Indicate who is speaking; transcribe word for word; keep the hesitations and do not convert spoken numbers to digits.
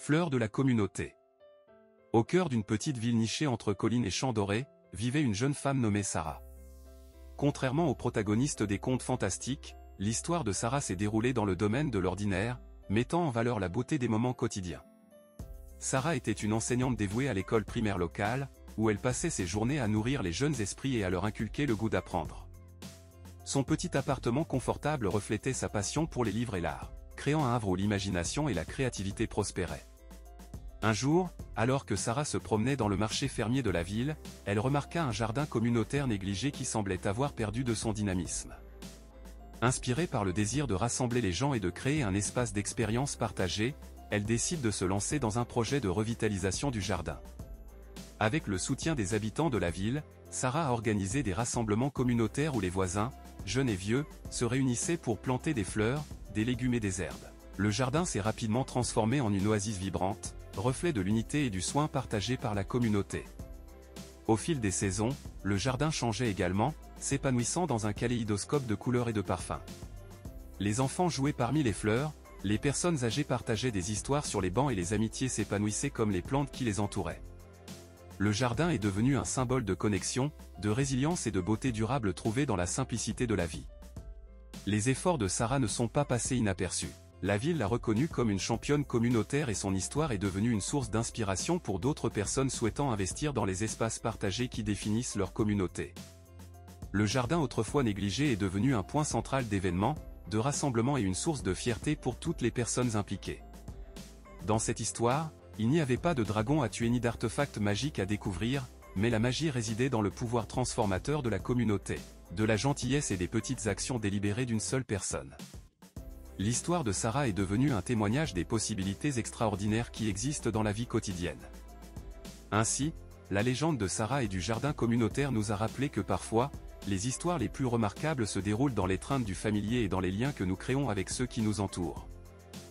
Speaker 1: Fleur de la communauté. Au cœur d'une petite ville nichée entre collines et champs dorés, vivait une jeune femme nommée Sarah. Contrairement aux protagonistes des contes fantastiques, l'histoire de Sarah s'est déroulée dans le domaine de l'ordinaire, mettant en valeur la beauté des moments quotidiens. Sarah était une enseignante dévouée à l'école primaire locale, où elle passait ses journées à nourrir les jeunes esprits et à leur inculquer le goût d'apprendre. Son petit appartement confortable reflétait sa passion pour les livres et l'art, créant un havre où l'imagination et la créativité prospéraient. Un jour, alors que Sarah se promenait dans le marché fermier de la ville, elle remarqua un jardin communautaire négligé qui semblait avoir perdu de son dynamisme. Inspirée par le désir de rassembler les gens et de créer un espace d'expérience partagée, elle décide de se lancer dans un projet de revitalisation du jardin. Avec le soutien des habitants de la ville, Sarah a organisé des rassemblements communautaires où les voisins, jeunes et vieux, se réunissaient pour planter des fleurs, des légumes et des herbes. Le jardin s'est rapidement transformé en une oasis vibrante, reflet de l'unité et du soin partagé par la communauté. Au fil des saisons, le jardin changeait également, s'épanouissant dans un kaléidoscope de couleurs et de parfums. Les enfants jouaient parmi les fleurs, les personnes âgées partageaient des histoires sur les bancs et les amitiés s'épanouissaient comme les plantes qui les entouraient. Le jardin est devenu un symbole de connexion, de résilience et de beauté durable trouvée dans la simplicité de la vie. Les efforts de Sarah ne sont pas passés inaperçus. La ville l'a reconnue comme une championne communautaire et son histoire est devenue une source d'inspiration pour d'autres personnes souhaitant investir dans les espaces partagés qui définissent leur communauté. Le jardin autrefois négligé est devenu un point central d'événements, de rassemblements et une source de fierté pour toutes les personnes impliquées. Dans cette histoire, il n'y avait pas de dragon à tuer ni d'artefacts magiques à découvrir, mais la magie résidait dans le pouvoir transformateur de la communauté, de la gentillesse et des petites actions délibérées d'une seule personne. L'histoire de Sarah est devenue un témoignage des possibilités extraordinaires qui existent dans la vie quotidienne. Ainsi, la légende de Sarah et du jardin communautaire nous a rappelé que parfois, les histoires les plus remarquables se déroulent dans l'étreinte du familier et dans les liens que nous créons avec ceux qui nous entourent.